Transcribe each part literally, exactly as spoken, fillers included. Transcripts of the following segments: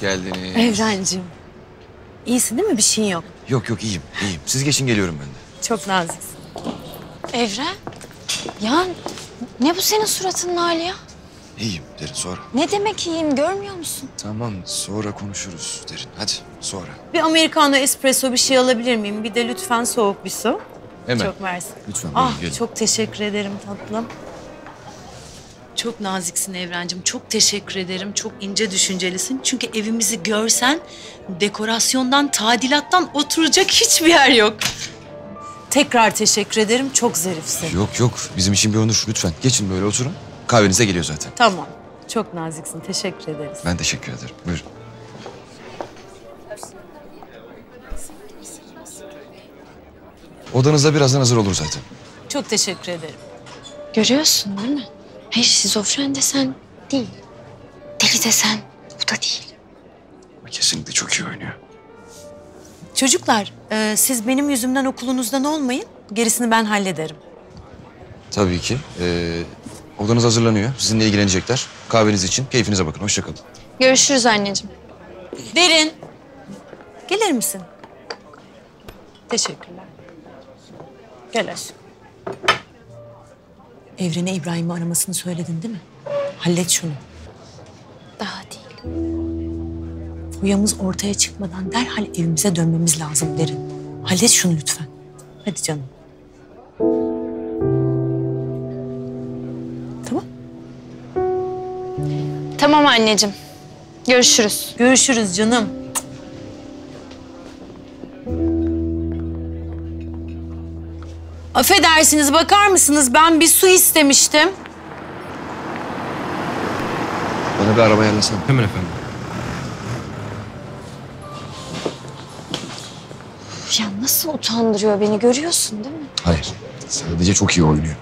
geldiniz. Evrencim. İyisin değil mi? Bir şeyin yok. Yok yok iyiyim, iyiyim. Siz geçin geliyorum ben de. Çok naziksin. Evren, ya ne bu senin suratının hali ya? İyiyim Derin, sonra. Ne demek iyiyim, görmüyor musun? Tamam, sonra konuşuruz Derin. Hadi, sonra. Bir americano espresso bir şey alabilir miyim? Bir de lütfen soğuk bir su. Hemen. Çok mersi. Lütfen Ah, buyurun, gelin. çok teşekkür ederim tatlım. Çok naziksin Evrencim. Çok teşekkür ederim. Çok ince düşüncelisin. Çünkü evimizi görsen dekorasyondan, tadilattan oturacak hiçbir yer yok. Tekrar teşekkür ederim. Çok zarifsin. Yok yok, bizim için bir onur. Lütfen geçin böyle oturun. Kahvenize geliyor zaten. Tamam. Çok naziksin. Teşekkür ederiz. Ben teşekkür ederim. Buyurun. Odanızda birazdan hazır olur zaten. Çok teşekkür ederim. Görüyorsun değil mi? Hayır, şizofren desen değil. Deli desen bu da değil. Kesinlikle çok iyi oynuyor. Çocuklar, e, siz benim yüzümden okulunuzdan olmayın. Gerisini ben hallederim. Tabii ki. Ee, odanız hazırlanıyor. Sizinle ilgilenecekler. Kahveniz için keyfinize bakın. Hoşça kalın. Görüşürüz anneciğim. Derin. Gelir misin? Teşekkürler. Gel aşkım. Evren'e İbrahim'i aramasını söyledin değil mi? Hallet şunu. Daha değil. Foyamız ortaya çıkmadan derhal evimize dönmemiz lazım Derin. Hallet şunu lütfen. Hadi canım. Tamam. Tamam anneciğim. Görüşürüz. Görüşürüz canım. Affedersiniz, bakar mısınız? Ben bir su istemiştim. Bana bir araba ayarlasana. Hemen efendim. Ya nasıl utandırıyor beni, görüyorsun değil mi? Hayır. Sadece çok iyi oynuyor.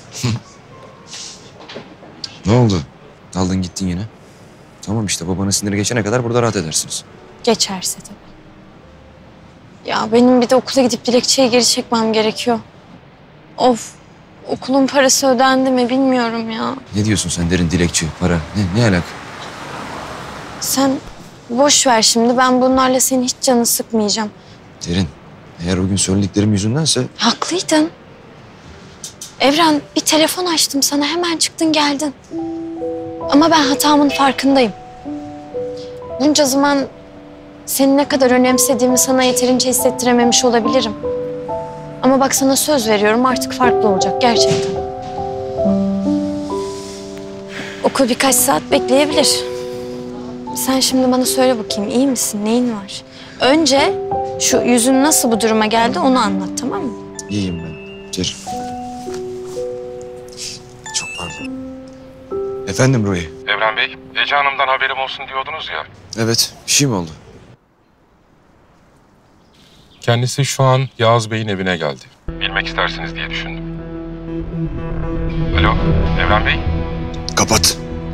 Ne oldu? Daldın gittin yine. Tamam işte babanın siniri geçene kadar burada rahat edersiniz. Geçerse tabii. Ya benim bir de okula gidip dilekçeyi geri çekmem gerekiyor. Of, okulun parası ödendi mi bilmiyorum ya. Ne diyorsun sen Derin, dilekçe, para? Ne, ne alaka? Sen boş ver şimdi, ben bunlarla senin hiç canını sıkmayacağım. Derin, eğer o gün söylediklerim yüzündense... Haklıydın. Evren, bir telefon açtım sana, hemen çıktın geldin. Ama ben hatamın farkındayım. Bunca zaman seni ne kadar önemsediğimi sana yeterince hissettirememiş olabilirim. Ama bak sana söz veriyorum, artık farklı olacak gerçekten. Okul birkaç saat bekleyebilir. Sen şimdi bana söyle bakayım, iyi misin, neyin var? Önce şu yüzün nasıl bu duruma geldi onu anlat, tamam mı? İyiyim ben, Derin. Çok pardon. Efendim Ruhi? Evren Bey, Ece Hanım'dan haberim olsun diyordunuz ya. Evet, bir şey mi oldu? Kendisi şu an Yağız Bey'in evine geldi. Bilmek istersiniz diye düşündüm. Alo, Evren Bey? Kapat.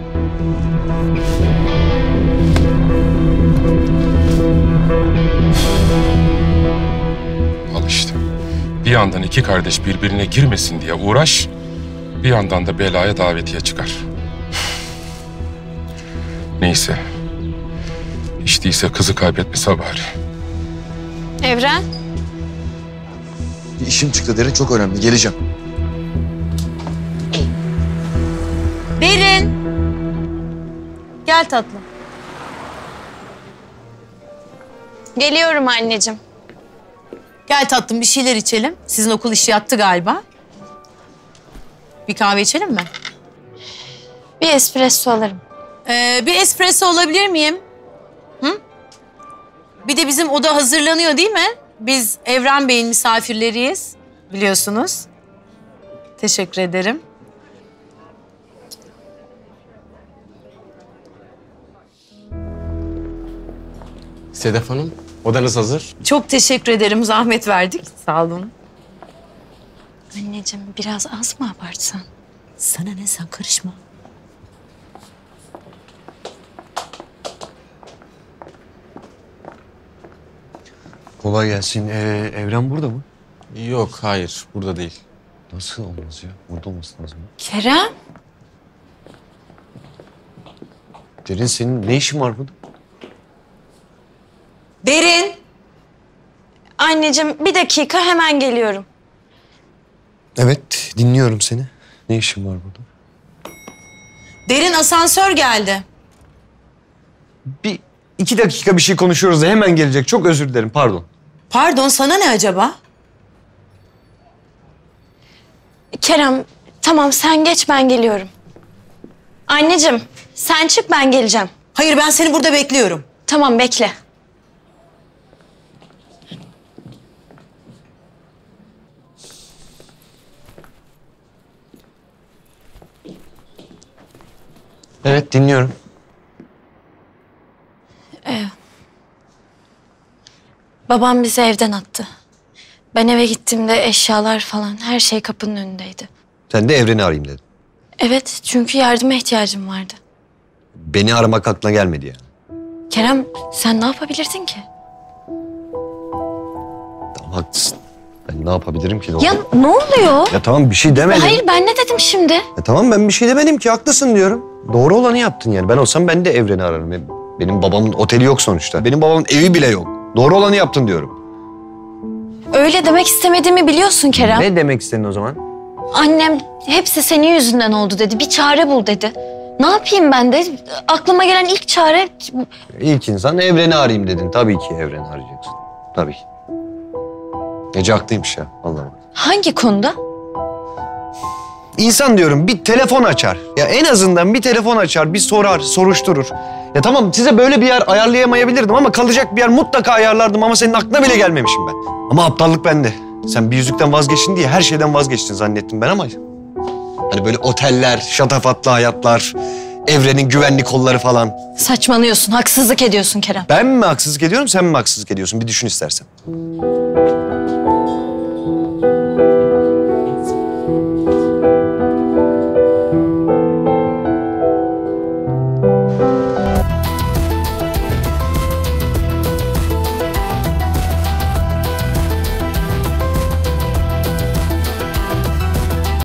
Al işte. Bir yandan iki kardeş birbirine girmesin diye uğraş, bir yandan da belaya davetiye çıkar. Neyse. Hiç değilse kızı kaybetmese bari. Evren? Bir işim çıktı Derin, çok önemli. Geleceğim. Derin. Gel tatlım. Geliyorum anneciğim. Gel tatlım, bir şeyler içelim. Sizin okul işi yattı galiba. Bir kahve içelim mi? Bir espresso alırım. Ee, bir espresso alabilir miyim? Hı? Bir de bizim oda hazırlanıyor değil mi? Biz Evren Bey'in misafirleriyiz. Biliyorsunuz. Teşekkür ederim. Sedef Hanım, odanız hazır. Çok teşekkür ederim. Zahmet verdik. Sağ olun. Anneciğim biraz az mı abartsan? Sana ne, sen karışma. Kolay gelsin. Ee, Evren burada mı? Yok, hayır. Burada değil. Nasıl olmaz ya? Burada olması lazım. Kerem? Derin, senin ne işin var burada? Derin. Anneciğim bir dakika hemen geliyorum. Evet, dinliyorum seni. Ne işin var burada? Derin, asansör geldi. Bir iki dakika bir şey konuşuyoruz da hemen gelecek. Çok özür dilerim, pardon. Pardon, sana ne acaba? Kerem tamam sen geç ben geliyorum. Anneciğim sen çık ben geleceğim. Hayır, ben seni burada bekliyorum. Tamam bekle. Evet, dinliyorum. Babam bizi evden attı. Ben eve gittiğimde eşyalar falan her şey kapının önündeydi. Sen de Evren'i arayayım dedin. Evet çünkü yardıma ihtiyacım vardı. Beni aramak aklına gelmedi yani. Kerem sen ne yapabilirdin ki? Tamam, haklısın. Ben ne yapabilirim ki? Ne Ya olur? ne oluyor? Ya tamam, bir şey demedim. Hayır ben ne dedim şimdi? Ya tamam, ben bir şey demedim ki, haklısın diyorum. Doğru olanı yaptın yani. Ben olsam ben de Evren'i ararım. Benim, benim babamın oteli yok sonuçta. Benim babamın evi bile yok. Doğru olanı yaptın diyorum. Öyle demek istemediğimi biliyorsun Kerem. Ne demek istedin o zaman? Annem hepsi senin yüzünden oldu dedi. Bir çare bul dedi. Ne yapayım ben de? Aklıma gelen ilk çare... İlk insan Evren'i arayayım dedin. Tabii ki Evren'i arayacaksın. Tabii ki. Ece haklıymış ya. Vallahi. Hangi konuda? İnsan diyorum bir telefon açar. Ya en azından bir telefon açar, bir sorar, soruşturur. Ya tamam, size böyle bir yer ayarlayamayabilirdim ama kalacak bir yer mutlaka ayarlardım ama senin aklına bile gelmemişim ben. Ama aptallık bende. Sen bir yüzükten vazgeçtin diye her şeyden vazgeçtin zannettim ben ama... Hani böyle oteller, şatafatlı hayatlar, Evren'in güvenli kolları falan. Saçmalıyorsun, haksızlık ediyorsun Kerem. Ben mi haksızlık ediyorum, sen mi haksızlık ediyorsun? Bir düşün istersen.